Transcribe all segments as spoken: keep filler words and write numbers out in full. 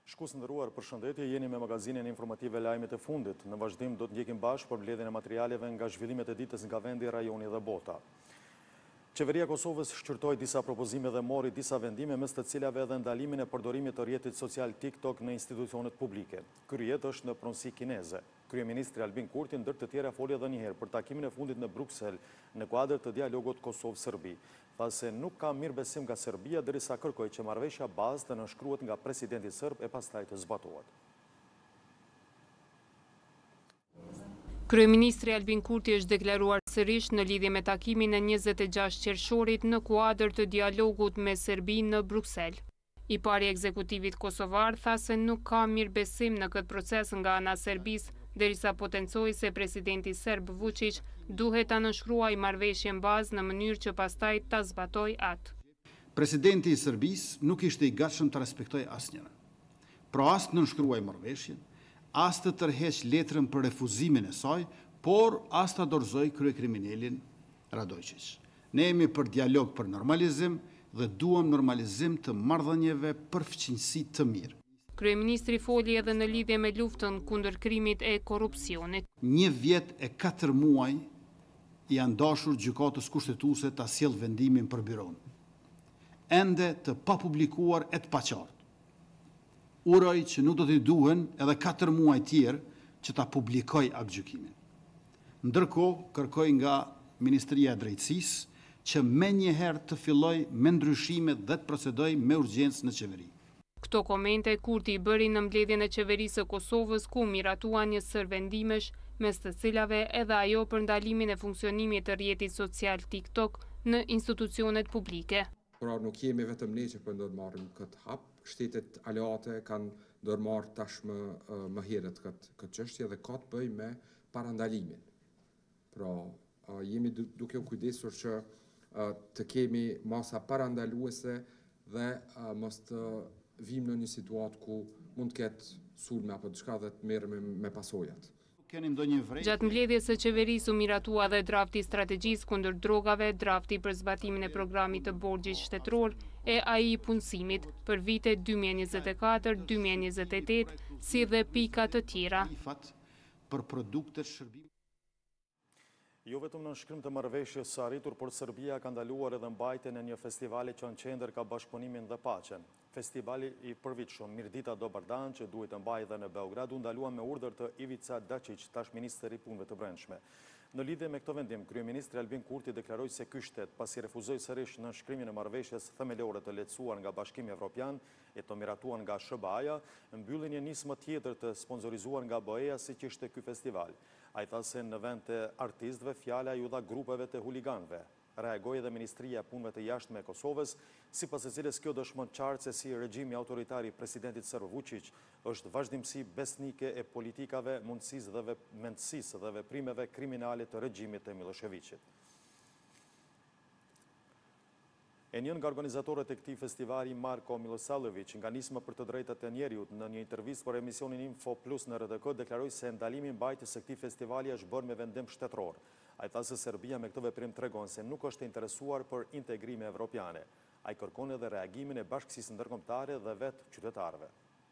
Shikues nderuar, përshëndetje, jeni me magazinën informative Lajmet e fundit. Në vazhdim do të ndjekim bashkë për mbledhjen e materialeve nga zhvillimet e ditës nga vendi, rajoni dhe bota. Qeveria e Kosovës shqyrtoi disa propozime dhe mori disa vendime, mes të cilave edhe ndalimin e përdorimit të rrjetit social TikTok në institucionet publike. Ky rrjet është në pronësi kineze. Kryeministri Albin Kurti ndër të tjera foli edhe një herë për takimin e fundit në Bruksel në kuadër të dialogut Kosovë-Serbi. Tha se nuk ka mirëbesim nga Serbia derisa kërkoi që marrëveshja bazë të nënshkruhet nga presidenti serb e pastaj të zbatohet. Kryeministri Albin Kurti është deklaruar sërish në lidhje me takimin e njëzet e gjashtë qershorit në kuadër të dialogut me Serbinë në Bruksel. I pari ekzekutivit kosovar tha se nuk ka mirëbesim në këtë proces nga ana Serbisë, derisa potencoi se presidenti serb Vučić duhet ta nënshkruaj marrëveshjen bazë në mënyrë që pastaj ta zbatoj atë. Presidenti i Serbisë nuk ishte i gatshëm të respektojë asnjëra. Pra as të nënshkruaj marrëveshjen, as të tërheq letrën për refuzimin e saj, por as të dorëzoj kryekriminalin Radojčić. Ne jemi për dialog për normalizim dhe duam normalizim të marrëdhënieve për fqinjësi të mirë. Kryeministri foli edhe në lidhje me luftën kundër krimit e korrupsionit. Një vjet e katër muaj janë dashur gjykatës kushtetuese ta sjellë vendimin për byron. Ende të papublikuar e të paqartë. Uroj që nuk do t'i duhen edhe katër muaj tjerë që ta publikoj aktgjykimin. Ndërkohë, kërkoj nga Ministria e Drejtësisë që me njëherë të filloj me ndryshimet dhe të procedoj me urgjencë në qeveri. Këto komente Kurti i bëri në mbledhjen e qeverisë së Kosovës, ku miratuan një sër vendimesh, mes të cilave edhe ajo për ndalimin e funksionimit të rrjetit social TikTok në institucionet publike. Pra nuk jemi vetëm ne që po ndërmarrim këtë hap, shtetet aleate kanë ndërmarrë tashmë më herët këtë këtë çështje dhe ka të bëjë me parandalimin. Pra jemi duke u kujdesur që të kemi masa parandaluese dhe mos të vim në një situatë ku mund të ketë sulme apo diçka dhe të merrem me pasojat. Gjatë mbledhjes së qeverisë u miratua dhe drafti i strategjisë kundër drogave, drafti për zbatimin e programit të borxhit shtetëror e ai i punësimit për vitet dy mijë e njëzet e katër deri dy mijë e njëzet e tetë, si dhe pika të tjera. Për produktet shërbim. Jo vetëm në nënshkrim të marrëveshjes së arritur, por Serbia ka ndaluar edhe mbajtjen e një festivali që në qendër ka bashkëpunimin dhe paqen. Festivali i përvitshëm Mirdita do Bardan, që duhet të mbajë edhe në Beograd, u ndalua me urdhër të Ivica Dačić, tash ministri i punëve të brendshme. Në lidhje me këtë vendim, kryeministri Albin Kurti deklaroi se ky shtet, pasi refuzoi sërish nënshkrimin e marrëveshjes themelore të lehtësuar nga Bashkimi Evropian e të miratuar nga S B A-ja, mbylli një nismë tjetër të sponsorizuar nga B E A, siç ishte ky festival. Ai tha se në vend të artistëve fjala ju dha grupeve të huliganëve. Reagoi edhe Ministria e Punëve të Jashtme e Kosovës, sipas e cilës kjo dëshmon qartë se si regjimi autoritar i presidentit serb Vučić është vazhdimsi besnike e politikave, mundësisë dhe mendësisë dhe veprimeve kriminale të regjimit të Miloševićit. E njën nga organizatorët e këtij festivali, Marko Milosavljević, nga nisma për të drejtat e njerëzit, në një intervistë për emisionin Info Plus në R T K, deklaroi se ndalimi mbajtjes së këtij festivali është bërë me vendim shtetëror. Ai tha se Serbia me këtë veprim tregon se nuk është interesuar për integrime evropiane. Ai kërkon edhe reagimin e bashkësisë ndërkombëtare dhe vetë qytetarëve.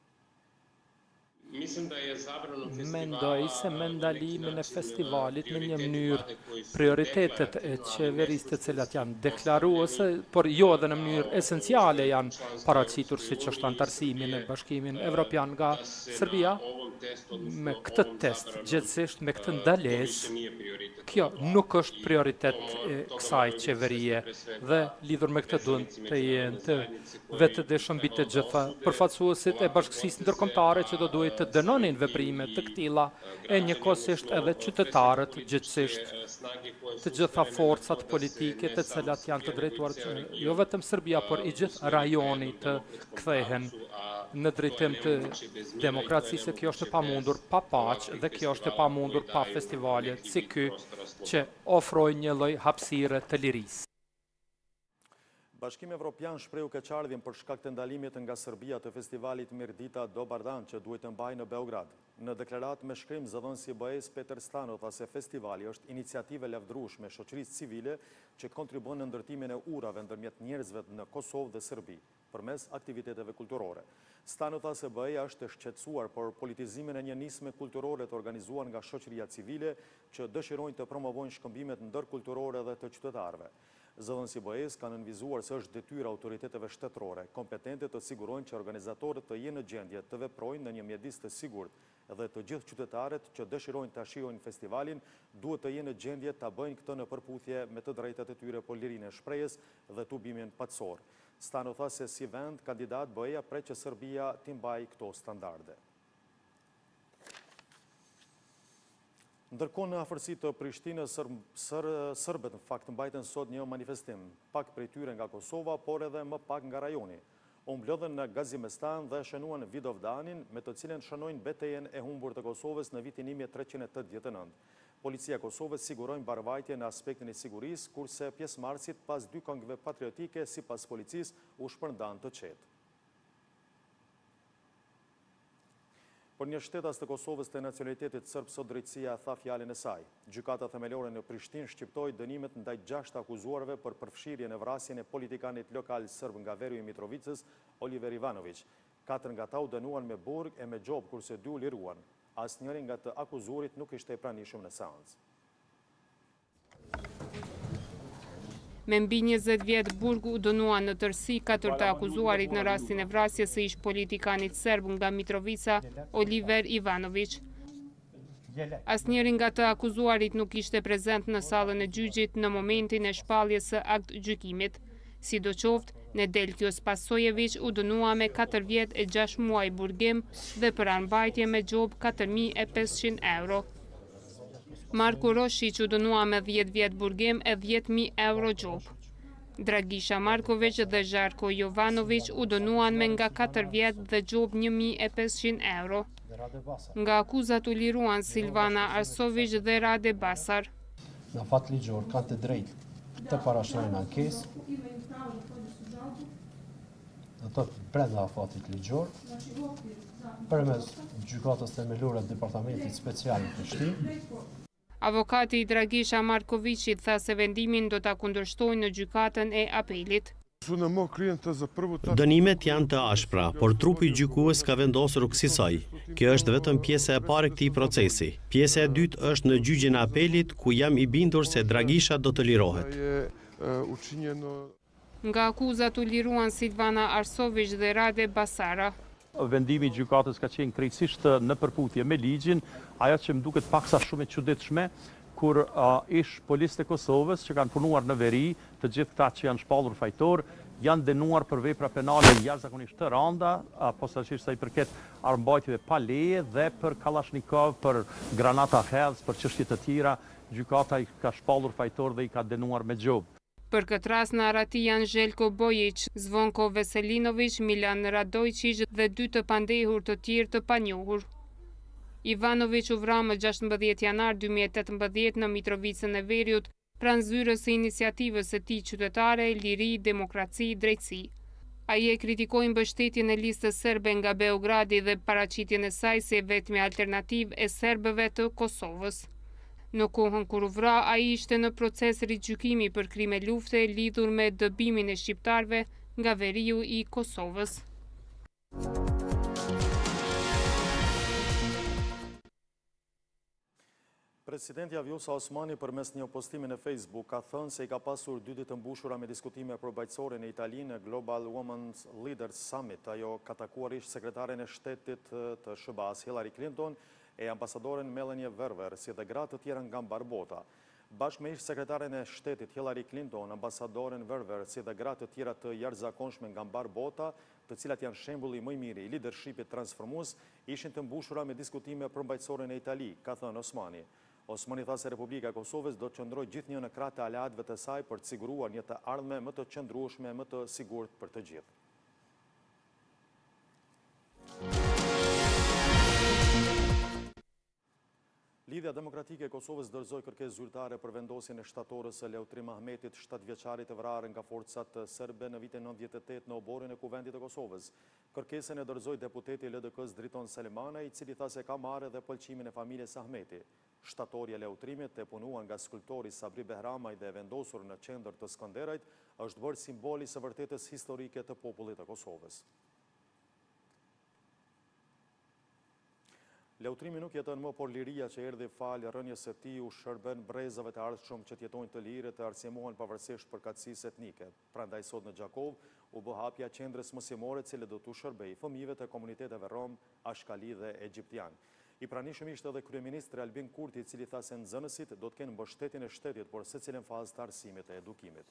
Mendoj se me ndalimin e festivalit në një mënyrë prioritetet e qeverisë të cilat janë deklaruese, por jo edhe në mënyrë esenciale janë paraqitur, siç është antarësimi në Bashkimin Evropian nga Serbia, me këtë test, gjithsesi me këtë ndalesë, kjo nuk është prioritet e kësaj qeverie dhe lidhur me këtë duhet të jenë të vetëdijshëm mbi të gjitha përfaqësuesit e bashkësisë ndërkombëtare që do duhet të dënonin veprime të këtilla e njëkohësisht edhe qytetarët, gjithsesi të gjitha forcat politike të cilat janë të drejtuar jo vetëm Serbia, por i gjithë rajoni të kthehen në drejtim të demokracisë. Kjo është e pamundur pa paqe dhe kjo është e pamundur pa festivale si ky që ofrojnë një lloj hapësire të lirisë. Bashkimi Evropian shprehu keqardhjen për shkak të ndalimit nga Serbia të festivalit Mirdita do Bardan që duhet të mbajë në Beograd. Në deklaratë me shkrim, zëdhënësi i B E S Peter Stano tha se festivali është iniciativë e lavdërueshme shoqërisë civile që kontribuon në ndërtimin e urave ndërmjet njerëzve në Kosovë dhe Serbi. përmes aktiviteteve kulturore. Stano tha se B E-ja është e shqetësuar për politizimin e një nisme kulturore të organizuar nga shoqëria civile që dëshirojnë të promovojnë shkëmbimet ndërkulturore dhe të qytetarëve. Zëdhënësi B E-s kanë nënvizuar se është detyrë autoriteteve shtetërore kompetente të sigurojnë që organizatorët të jenë në gjendje të veprojnë në një mjedis të sigurt dhe të gjithë qytetarët që dëshirojnë të shijojnë festivalin duhet të jenë në gjendje të bëjnë këtë në përputhje me të drejtat e tyre për lirinë e shprehjes dhe tubimin patësor. Stano tha se si vend kandidat B E-ja pret që Serbia t'i mbajë këto standarde. Ndërkohë në afërsi të Prishtinës, Sërbet në fakt mbajtën sot një manifestim, pak prej tyre nga Kosova, por edhe më pak nga rajoni. U mblodhen në Gazimestan dhe shënuan Vidovdanin, me të cilën shënojnë betejën e humbur të Kosovës në vitin një mijë e treqind e tetëdhjetë e nëntë. Policia e Kosovës sigurojnë barvajtje në aspektin e sigurisë, kurse pjesëmarrësit pas dy këngëve patriotike sipas policisë u shpërndan të qetë. Për një shtetas të Kosovës të nacionalitetit sërb, sot drejtësia tha fjalën e saj. Gjykata themelore në Prishtinë shqiptoi dënimet ndaj gjashtë akuzuarve për përfshirjen e vrasjen e politikanit lokal sërb nga Veriu i Mitrovicës, Oliver Ivanović. Katër nga ta u dënuan me burg e me gjob, kurse dy u liruan. Asnjëri nga të akuzuarit nuk ishte i pranishëm në seancë. Me mbi njëzet vjetë burgu u dënuan në tërsi katër të akuzuarit në rastin e vrasjes së ish politikanit serb nga Mitrovica, Oliver Ivanović. Asnjëri nga të akuzuarit nuk ishte prezent në sallën e gjyqit në momentin e shpalljes së akt gjykimit. Sidoqoftë, Nedelkjo Spasojević u dënua me katër vjet e gjashtë muaj burgim dhe për anëmbajtje me gjob katër mijë e pesëqind euro. Marko Roshić u dënua me dhjetë vjet burgim e dhjetë mijë euro gjob. Dragisha Marković dhe Zharko Jovanović u dënuan me nga katër vjet dhe gjob një mijë e pesëqind euro. Nga akuzat u liruan Silvana Arsović dhe Rade Basar. Në fat ligjor kanë të drejtë të parashtrojnë ankesë, do të brenda afatit ligjor, përmes gjykatës themelore të Departamentit Special në Prishtinë. Avokati i Dragisha Markovićit tha se vendimin do ta kundërshtojnë në gjykatën e apelit. Dënimet janë të ashpra, por trupi gjykues ka vendosur kësaj. Kjo është vetëm pjesa e parë e këtij procesi. Pjesa e dytë është në gjyqin e apelit, ku jam i bindur se Dragisha do të lirohet. Nga akuzat u liruan Silvana Arsović dhe Rade Basara. Vendimi i gjykatës ka qenë krejtësisht në përputhje me ligjin, ajo që më duket paksa shumë e çuditshme, kur uh, ish policët e Kosovës që kanë punuar në veri, të gjithë këta që janë shpallur fajtor, janë dënuar për vepra penale jashtëzakonisht të rënda, uh, posaçërisht sa i përket armbajtjeve pa leje dhe për Kalashnikov, për granata hedhës, për çështje të tjera, gjykata i ka shpallur fajtor dhe i ka dënuar me gjob. Për këtë rast në arati janë Željko Bojić, Zvonko Veselinović, Milan Radojčić dhe dy të pandehur të tjerë të panjohur. Ivanović u vra më gjashtëmbëdhjetë janar dy mijë e tetëmbëdhjetë në Mitrovicën e Veriut, pranë zyrës së iniciativës së tij qytetare, Liri, Demokraci, Drejtësi. Ai e kritikoi mbështetjen e listës serbe nga Beogradi dhe paraqitjen e saj si vetmi alternativë e serbëve të Kosovës. Në kohën kur u vra, ai ishte në proces rigjykimi për krime lufte lidhur me dëbimin e shqiptarëve nga Veriu i Kosovës. Presidenti Vjosa Osmani përmes një postimi në Facebook ka thënë se i ka pasur dy ditë të mbushura me diskutime përmbajtësore në Itali në Global Women's Leaders Summit. Ajo ka takuar ish sekretaren e shtetit të S B A-s Hillary Clinton e ambasadoren Melanie Verver, si dhe gratë të tjera nga mbar bota. Bashkë me ish sekretaren e shtetit Hillary Clinton, ambasadoren Verver, si dhe gratë të tjera të jashtëzakonshme nga mbar bota, të cilat janë shembulli më i miri i lidershipit transformues, ishin të mbushura me diskutime përmbajtësore në Itali, ka thënë Osmani. Osmani tha se Republika e Kosovës do të qëndrojë gjithnjë në krah të aleatëve të saj për të siguruar një të ardhme më të qëndrueshme, më të sigurt për të gjithë. Lidhja Demokratike e Kosovës dorëzoi kërkesë zyrtare për vendosjen e shtatorës së Leutrim Ahmetit, shtatëvjeçarit të vrarë nga forcat serbe në vitin nëntëdhjetë e tetë në oborin e Kuvendit të Kosovës. Kërkesën e dorëzoi deputeti i L D K-s Driton Selemana, i cili tha se ka marrë edhe pëlqimin e familjes Ahmeti. Shtatorja e Leutrimit, e punuar nga skulptori Sabri Behramaj dhe e vendosur në qendër të Skënderajt, është bërë simboli së vërtetës historike të popullit të Kosovës. Leutrimi nuk jeton më, por liria që erdhi falë rënjes së tij u shërben brezave të ardhshëm që jetojnë të lirë të arsyemohen pavarësisht përkatësisë etnike. Prandaj sot në Gjakov u bë hapja qendrës mësimore, e cila do t'u shërbejë fëmijëve të komuniteteve rom, ashkali dhe egjiptian. I pranishëm ishte edhe kryeministri Albin Kurti, i cili tha se nxënësit do të kenë mbështetjen e shtetit, por secilën fazë të arsimit e edukimit.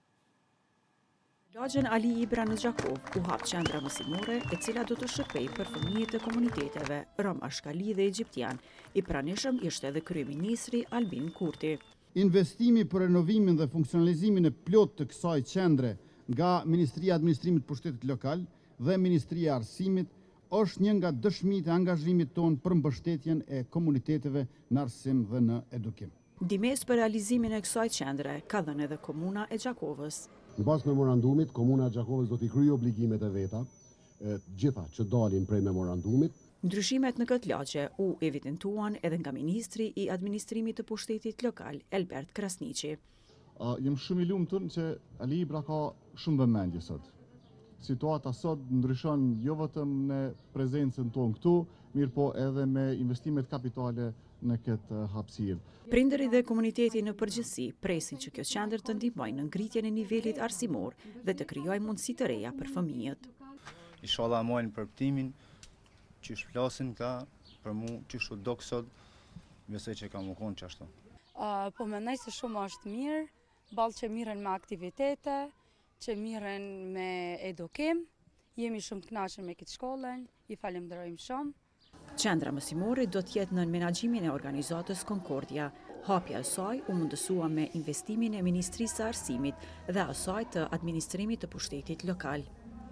Lagjen Ali Ibra në Gjakov u hap qendra mësimore, e cila do të shërbejë për fëmijët e komuniteteve rom, ashkali dhe egjiptian. I pranishëm ishte edhe kryeministri Albin Kurti. Investimi për renovimin dhe funksionalizimin e plot të kësaj qendre nga Ministria e Administrimit të Pushtetit Lokal dhe Ministria e Arsimit është një nga dëshmitë e angazhimit tonë për mbështetjen e komuniteteve në arsim dhe në edukim. Ndihmesë për realizimin e kësaj qendre ka dhënë edhe Komuna e Gjakovës. Në bazë memorandumit, Komuna e Gjakovës do t'i kryejë obligimet e veta, e, gjitha që dalin prej memorandumit. Ndryshimet në këtë lagje u evidentuan edhe nga Ministri i Administrimit të Pushtetit Lokal, Elbert Krasniqi. Uh, jem shumë i lumtur që Ali Ibra ka shumë vëmendje sot. Situata sot ndryshon jo vetëm në prezencën tonë këtu, mirë po edhe me investimet kapitale në këtë hapësirë. Prindërit dhe komuniteti në përgjithësi presin që kjo qendër të ndihmojë në ngritjen e nivelit arsimor dhe të krijojë mundësi të reja për fëmijët. Inshallah mojnë përptimin që shplasin ka për mu që shu do kësot, besoj që ka më konë që ashtu. Uh, po mendoj se shumë është mirë, balë që miren me aktivitete, që miren me edukim, jemi shumë kënaqur me këtë shkollën, i falenderojmë shumë. Qendra mësimore do t'jetë në menaxhimin e organizatës Concordia. Hapja e saj u mundësua me investimin e Ministrisë së Arsimit dhe asaj të Administrimit të Pushtetit Lokal.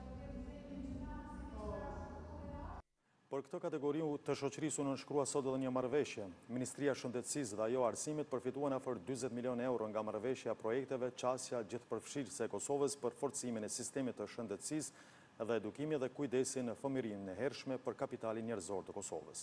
Për këtë kategori të shoqërisë u nënshkrua sot edhe një marrëveshje. Ministria e Shëndetësisë dhe ajo Arsimit përfituan afër dyzet milionë euro nga marrëveshja e projekteve qasja gjithëpërfshirëse e Kosovës për forcimin e sistemit të shëndetësisë dhe edukimi dhe kujdesin në fëmijërinë e hershme për kapitalin njerëzor të Kosovës.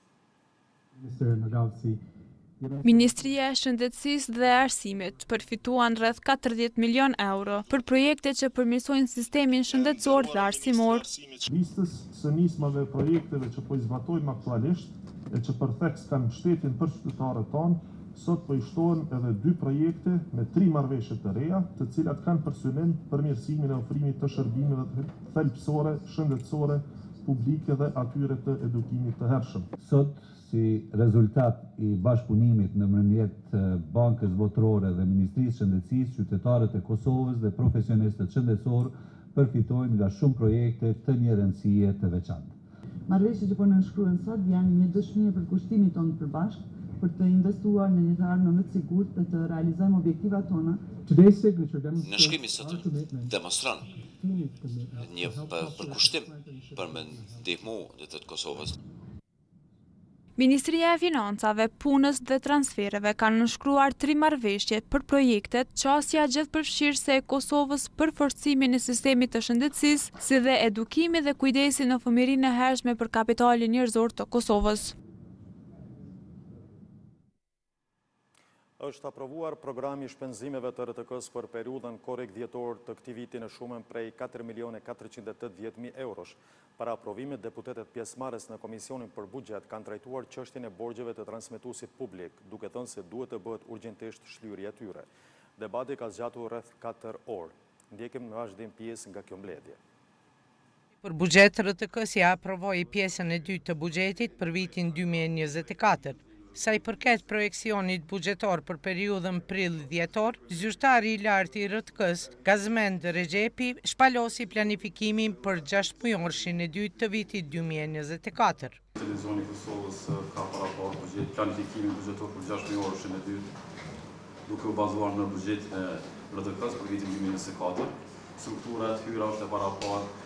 Ministria e Shëndetësisë dhe Arsimit përfituan rreth katërdhjetë milion euro për projekte që përmirësojnë sistemin shëndetësor dhe arsimor. Listës së nismave e projekteve që po i zbatojmë aktualisht e që përtheks kanë mbështetjen për qytetarët tonë, sot po i shtohen edhe dy projekte me tri marrëveshje të reja, të cilat kanë për synim përmirësimin e ofrimit të shërbimeve të thelbësore, shëndetësore, publike dhe atyre të edukimit të hershëm. Sot, si rezultat i bashkëpunimit nëpërmjet Bankës Botërore dhe Ministrisë së Shëndetësisë, qytetarët e Kosovës dhe profesionistët shëndetësor përfitojnë nga shumë projekte të një rëndësie të veçantë. Marrëveshjet që po nënshkruhen sot janë një dëshmi për kushtimin tonë përbashkët për të investuar në një të ardhmen më të sigurt dhe të realizojmë objektivat tona. Nënshkrimi sot demonstron një përkushtim për me ndihmu dhe të Kosovës. Ministria e Financave, Punës dhe Transfereve ka nënshkruar tri marrëveshje për projektet qasja gjithëpërfshirëse e Kosovës për forcimin e sistemit të shëndetësisë, si dhe edukimi dhe kujdesi në fëmijërinë e hershme për kapitalin njerëzor të Kosovës. Është aprovuar programi i shpenzimeve të R T K-s për periudhën korrekt dhjetor të këtij viti në shumën prej katër milion katërqind e tetëdhjetë mijë eurosh. Para aprovimit, deputetët pjesëmarrës në Komisionin për Buxhet kanë trajtuar çështjen e borxheve të transmetuesit publik, duke thënë se duhet të bëhet urgjentisht shlyerja e tyre. Debati ka zgjatur rreth katër orë. Ndjekim në vazhdim pjesë nga kjo mbledhje. Për buxhet, R T K-s ja aprovoi pjesën e dytë të buxhetit për vitin dy mijë e njëzet e katër. Sa i përket projekcionit buxhetor për periudhën prill-dhjetor, zyrtari i lartë i R T K-s, Gazmend Rexhepi, shpalosi planifikimin për gjashtëmujorshin e dytë të vitit dy mijë e njëzet e katër. Televizioni i Kosovës ka paraqur planifikimin buxhetor për gjashtëmujorshin e dytë, duke u bazuar në buxhetin e R T K-s për vitin dy mijë e njëzet e katër. Struktura e tyre është e paraqur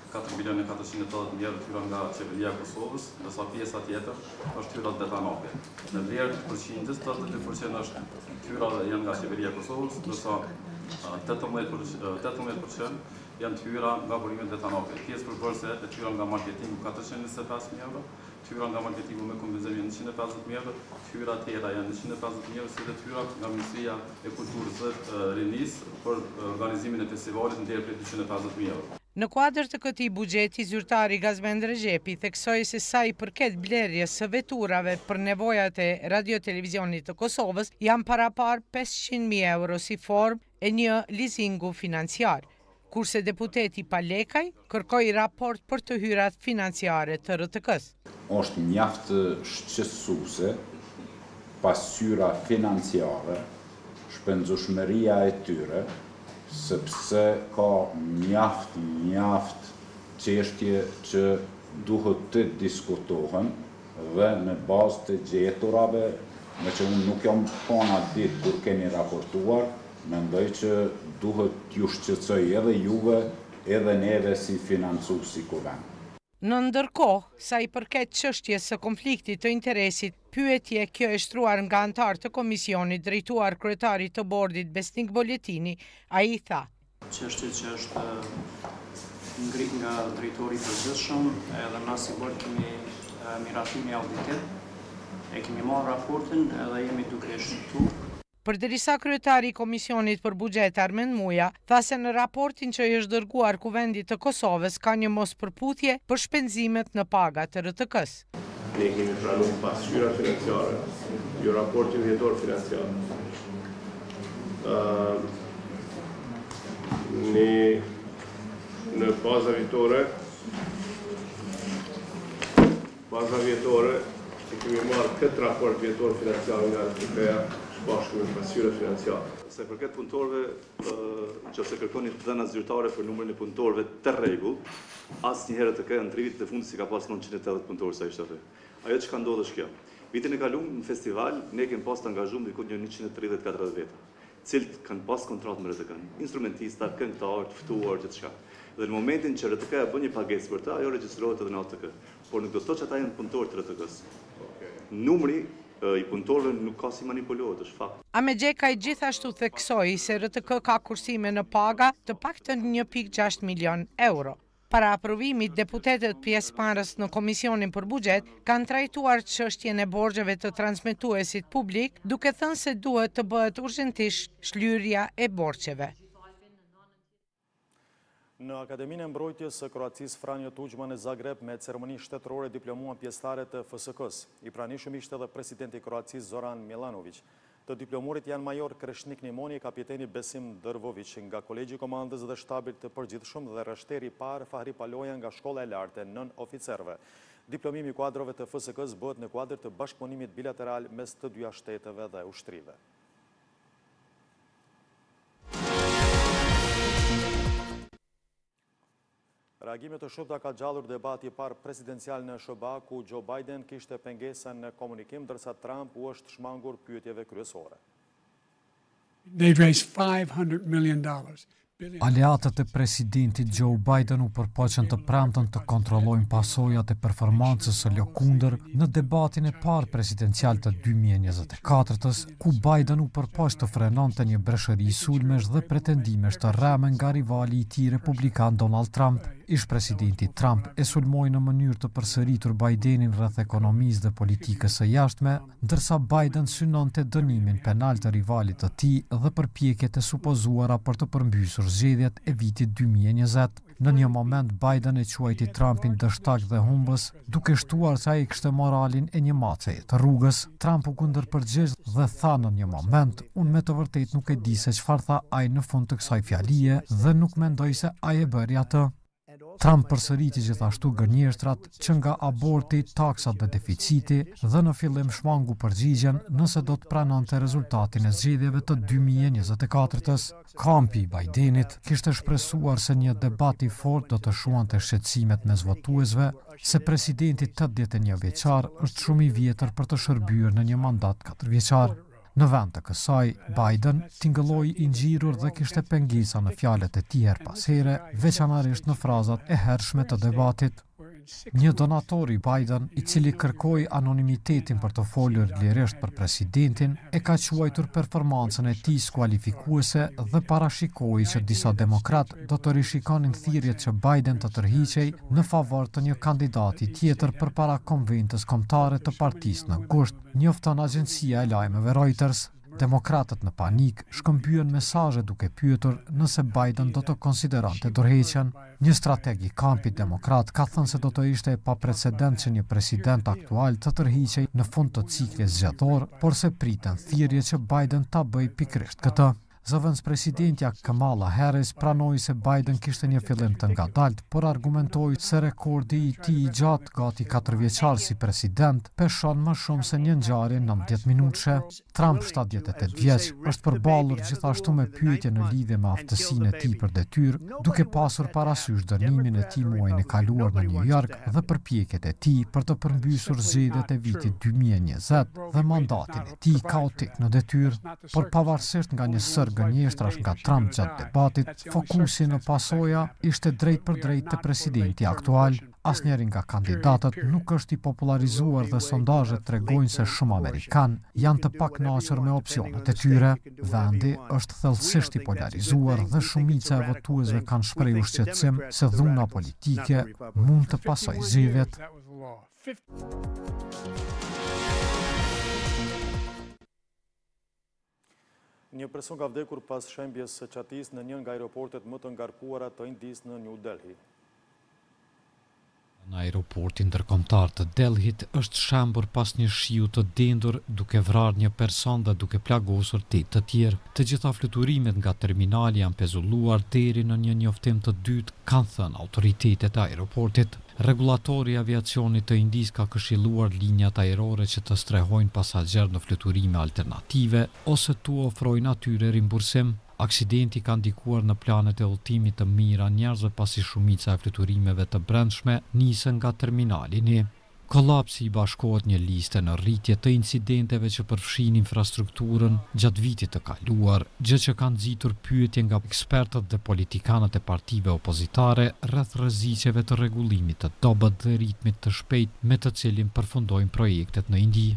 katër milion e katërqind e tetëdhjetë mijë euro tyra nga qeveria e Kosovës, ndërsa pjesa tjetër është tyra detanoke. Në vlerë të përqindjes, tetëdhjetë e dy përqind është tyra janë nga qeveria e Kosovës, ndërsa tetëmbëdhjetë përqind janë tyra nga burimet detanoke. Pjesë përbërëse e tyra nga marketingu katërqind e njëzet e pesë mijë euro, tyra nga marketingu me kombinzim janë njëqind e pesëdhjetë mijë euro, tyra tjera janë njëqind e pesëdhjetë mijë euro, si dhe tyra nga Ministria e Kulturës dhe Rinisë për organizimin e festivalit në deri prej dyqind e pesëdhjetë mijë euro. Në kuadër të këtij buxheti, zyrtari Gazmend Rexhepi theksoi se sa i përket blerjes së veturave për nevojat e radio-televizionit të Kosovës, janë parapar pesëqind mijë euro si formë e një lizingu financiar, kurse deputeti Palekaj kërkoi raport për të hyrat financiare të R T K-s. Është mjaft shqetësuese pasqyra financiare, shpenzueshmëria e tyre, sepse ka mjaft, mjaft çështje që duhet të diskutohen dhe në bazë të gjeturave, me që unë nuk jam pona ditë kur keni raportuar, mendoj që duhet t'ju shqetësoj edhe juve, edhe neve si financues si kuvend. Në ndërkohë, sa i përket çështjes së konfliktit të interesit, pyetje kjo e shtruar nga antar të komisionit drejtuar kryetarit të bordit Besnik Boletini, ai tha: Çështja që është ngrit nga drejtori i përgjithshëm, edhe na si bord kemi miratimi auditet, e kemi marrë raportin edhe jemi duke shtuar. Përderisa kryetari i Komisionit për Buxhet Armend Muja tha se në raportin që i është dërguar Kuvendit të Kosovës ka një mospërputhje për shpenzimet në pagat të R T K-s. Ne kemi pranuar pasqyra financiare, jo raportin vjetor financiar. Uh, ne në baza vjetore, baza vjetore, e kemi marrë këtë raport vjetor financiar nga R T K-ja bashkë me pasqyra financiare. Se përket punëtorëve, nëse kërkoni dhëna zyrtare për numrin e punëtorëve të rregullt, asnjëherë të kenë në vitin e fundit si ka pas nëntëqind e tetëdhjetë punëtorë sa ishte aty. Ajo që ka ndodhur është kjo. Vitin e kaluar në festival ne kemi pas të angazhuar diku një njëqind e tridhjetë katërdhjetë veta, të cilët kanë pas kontratë me R T K-n, instrumentista, këngëtar, të ftuar gjithçka. Dhe në momentin që R T K-ja bën një pagesë për ta, ajo regjistrohet edhe në A T K. Por nuk do të thotë që ata janë punëtorë të R T K-s. Numri i punëtorëve nuk ka si manipulohet, është fakt. Amegjekaj gjithashtu theksoi se R T K ka kursime në paga të paktën një pikë gjashtë milion euro. Para aprovimit, deputetët pjesëmarrës në Komisionin për Buxhet kanë trajtuar çështjen e borxheve të transmetuesit publik, duke thënë se duhet të bëhet urgjentisht shlyerja e borxheve. Në Akademinë e Mbrojtjes së Kroacisë Franjo Tuđman e Zagreb me ceremoni shtetërore diplomuan pjesëtare të F S K-s. I pranishëm ishte edhe presidenti i Kroacisë Zoran Milanović. Të diplomurit janë major Kreshnik Nimoni, kapiteni Besim Drvović nga Kolegji i Komandës dhe Shtabit të Përgjithshëm dhe rreshteri i parë Fahri Paloja nga Shkolla e Lartë e nën oficerëve. Diplomimi i kuadrove të F S K-s bëhet në kuadër të bashkëpunimit bilateral mes të dyja shteteve dhe ushtrive. Reagimet të shpejta ka gjallur debati i parë presidencial në S B A ku Joe Biden kishte pengesa në komunikim, ndërsa Trump u është shmangur pyetjeve kryesore. They've raised five hundred million dollars. Aleatët e presidentit Joe Biden u përpoqën të premten të kontrollojnë pasojat e performancës së lëkundër në debatin e parë presidencial të dy mijë e njëzet e katërt-s, ku Biden u përpoq të frenonte një breshëri sulmesh dhe pretendimesh të rreme nga rivali i tij republikan Donald Trump. Ish presidenti Trump e sulmoi në mënyrë të përsëritur Bidenin rreth ekonomisë dhe politikës së jashtme, ndërsa Biden synonte dënimin penal të rivalit të tij dhe përpjekjet e supozuara për të përmbysur zgjedhjet e vitit dy mijë e njëzet. Në një moment Biden e quajti Trumpin dështak dhe humbës, duke shtuar se ai kishte moralin e një maceje të rrugës. Trump u kundërpërgjigj dhe tha në një moment: "Unë me të vërtetë nuk e di se çfarë tha ai në fund të kësaj fjalie dhe nuk mendoj se ai e bëri atë." Trump përsëriti gjithashtu gënjeshtrat që nga aborti, taksat dhe deficiti dhe në fillim shmangu përgjigjen nëse do të pranonte rezultatin e zgjedhjeve të dy mijë e njëzet e katërt-s. Kampi i Bidenit kishte shpresuar se një debat i fortë do të shuante shqetësimet mes votuesve se presidenti tetëdhjetë e një vjeçar është shumë i vjetër për të shërbyer në një mandat katër vjeçar. Në vend të kësaj, Biden tingëlloi i ngjirur dhe kishte pengesa në fjalët e tij her pas here, veçanërisht në frazat e hershme të debatit. Një donator i Biden, i cili kërkoi anonimitetin për të folur lirisht për presidentin, e ka quajtur performancën e tij skualifikuese dhe parashikoi që disa demokrat do të rishikonin thirrjet që Biden të tërhiqej në favor të një kandidati tjetër përpara konventës kombëtare të partisë në gusht, njofton agjencia e lajmeve Reuters. Demokratët në panik shkëmbyen mesazhe duke pyetur nëse Biden do të konsideronte dorëheqjen. Një strateg i kampit demokrat ka thënë se do të ishte pa precedent që një president aktual të tërhiqej në fund të ciklit zgjedhor, por se priten thirrje që Biden ta bëjë pikërisht këtë. Zëvendëspresidentja Kamala Harris pranoi se Biden kishte një fillim të ngadalt, por argumentoi se rekordi i tij i gjatë, gati katër vjeçar si president, peshon më shumë se një ngjarje nëntëdhjetë minutëshe. Trump, shtatëdhjetë e tetë vjeç, është përballur gjithashtu me pyetje në lidhje me aftësinë e tij për detyrë, duke pasur parasysh dënimin e tij muajin e kaluar në New York dhe përpjekjet e tij për të përmbysur zgjedhjet e vitit dy mijë e njëzet dhe mandatin e tij kaotik në detyrë. Por pavarësisht nga një sër gënjeshtrash nga Trump gjatë debatit, fokusi në pasoja ishte drejt për drejt të presidenti aktual. Asnjëri nga kandidatët nuk është i popularizuar dhe sondazhet tregojnë se shumë amerikanë janë të pakënaqur me opsionet e tyre. Vendi është thellësisht i polarizuar dhe shumica e votuesve kanë shprehur shqetësim se dhuna politike mund të pasojë zgjedhjet. Një person ka vdekur pas shembjes së qatisë në njën nga aeroportet më të ngarkuara të Indisë në New Delhi. Në aeroportin ndërkombëtar të Delhit është shembur pas një shiu të dendur duke vrarë një person dhe duke plagosur tetë të tjerë. Të gjitha fluturimet nga terminali janë pezulluar deri në një njoftim të dytë, kanë thënë autoritetet e aeroportit. Regulatori i aviacionit të Indisë ka këshilluar linjat ajrore që të strehojnë pasagerë në fluturime alternative ose tu ofrojnë atyre rimbursim. Aksidenti ka ndikuar në planet e udhëtimit të mira njerëzve pasi shumica e fluturimeve të brendshme nisën nga terminali një. Kolapsi i bashkohet një liste në rritje të incidenteve që përfshin infrastrukturën gjatë vitit të kaluar, gjë që kanë nxitur pyetje nga ekspertët dhe politikanët e partive opozitare rreth rreziqeve të rregullimit të dobët dhe ritmit të shpejt me të cilin përfundojnë projektet në Indi.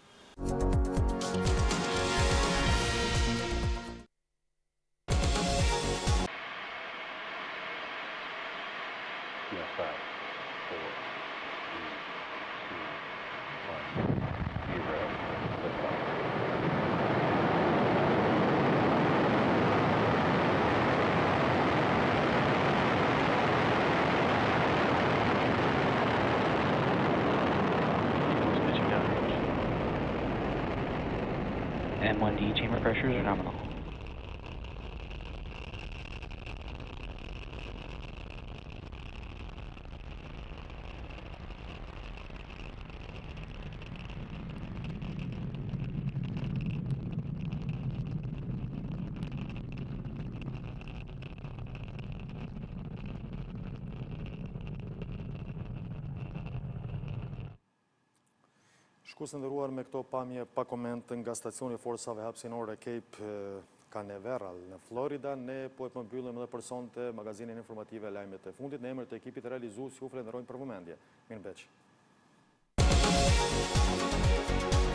M one D chamber pressures are nominal. Shkusë ndëruar me këto pamje pa koment nga stacioni forcave hapësinore Cape Canaveral në Florida, ne po e përmbyllim edhe për sonte magazinin informative lajmet e fundit. Në emër të ekipit realizues ju falenderojmë për vëmendje. Mirëmbëngjes.